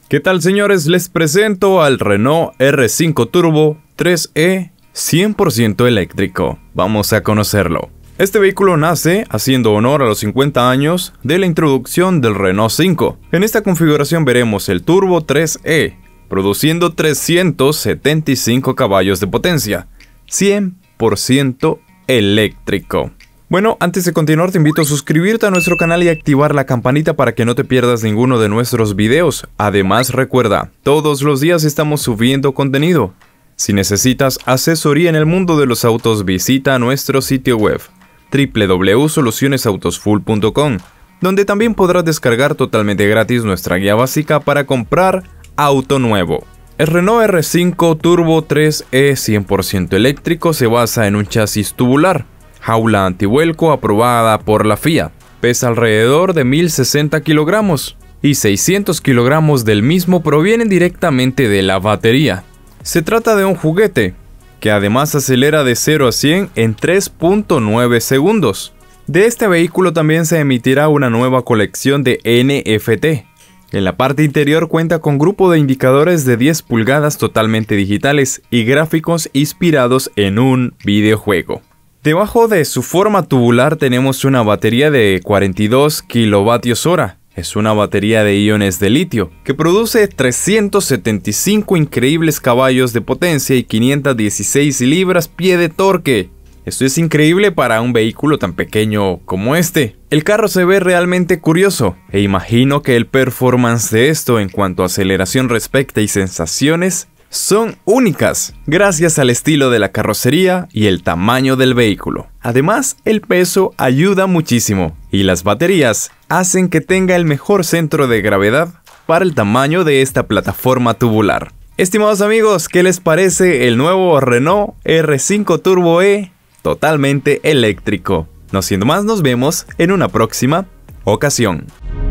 ¿Qué tal, señores? Les presento al Renault R5 Turbo 3E 100% eléctrico. Vamos a conocerlo. Este vehículo nace haciendo honor a los 50 años de la introducción del Renault 5. En esta configuración veremos el Turbo 3E, produciendo 375 caballos de potencia, 100% eléctrico. Bueno, antes de continuar te invito a suscribirte a nuestro canal y activar la campanita para que no te pierdas ninguno de nuestros videos. Además, recuerda, todos los días estamos subiendo contenido. Si necesitas asesoría en el mundo de los autos, visita nuestro sitio web www.solucionesautosfull.com, donde también podrás descargar totalmente gratis nuestra guía básica para comprar auto nuevo. El Renault R5 Turbo 3E 100% eléctrico se basa en un chasis tubular, jaula antivuelco aprobada por la FIA, pesa alrededor de 1060 kilogramos y 600 kilogramos del mismo provienen directamente de la batería. Se trata de un juguete que además acelera de 0 a 100 en 3.9 segundos. De este vehículo también se emitirá una nueva colección de NFT. En la parte interior cuenta con grupo de indicadores de 10 pulgadas totalmente digitales y gráficos inspirados en un videojuego. Debajo de su forma tubular tenemos una batería de 42 kWh. Es una batería de iones de litio que produce 375 increíbles caballos de potencia y 516 libras-pie de torque. Esto es increíble para un vehículo tan pequeño como este. El carro se ve realmente curioso e imagino que el performance de esto en cuanto a aceleración respecta y sensaciones son únicas, gracias al estilo de la carrocería y el tamaño del vehículo. Además, el peso ayuda muchísimo y las baterías hacen que tenga el mejor centro de gravedad para el tamaño de esta plataforma tubular. Estimados amigos, ¿qué les parece el nuevo Renault R5 Turbo E totalmente eléctrico? No siendo más, nos vemos en una próxima ocasión.